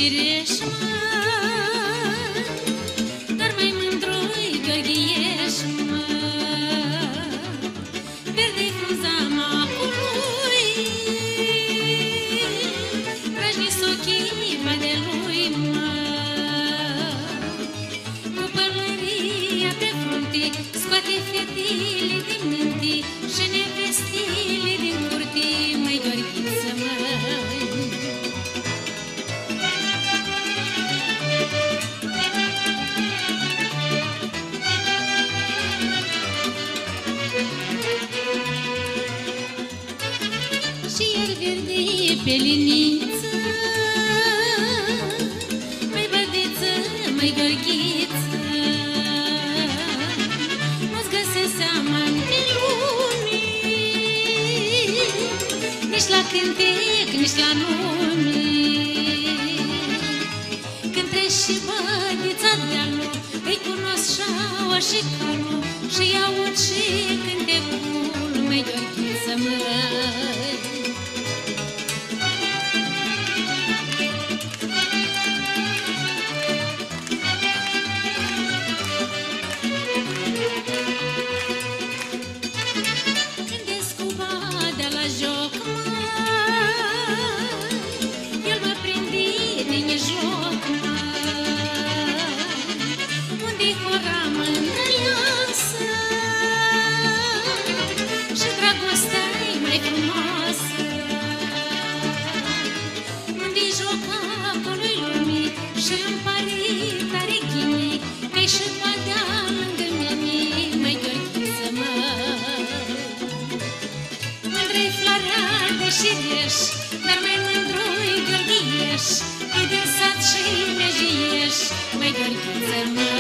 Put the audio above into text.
Cireș, mă, dar mai mândru-i Gheorghiieș, mă. Verde-i frunza macului, vrajni s-ochii vadelui, mă. Cu pălăria pe frunte scoate fetile din mântii și nevestile din curtii, măi Gheorghiță, măi. Și iar verde pe liniță, măi bădiță, măi Gheorghiță, nu-ți găsesc seama-nte lumii, nici la cântec, nici la nume. Când treci și bădița de-alu, îi cunosc șaua și calul și aud și cântecul, măi Gheorghiță, măi. Gândesc cu badea la joc, măi, el mă prinde din joc, măi, unde-i hora mândrăioasă și dragostea-i mai frumoasă, unde-i jocacul-i lumii și-mi pare tare chinei că-i și badea lângă mine, măi Gheorghiță, măi. Mândră-i floarea de șireș, dar mai mândru-i Gheorghieș, e din sat și negieș, măi Gheorghiță, măi.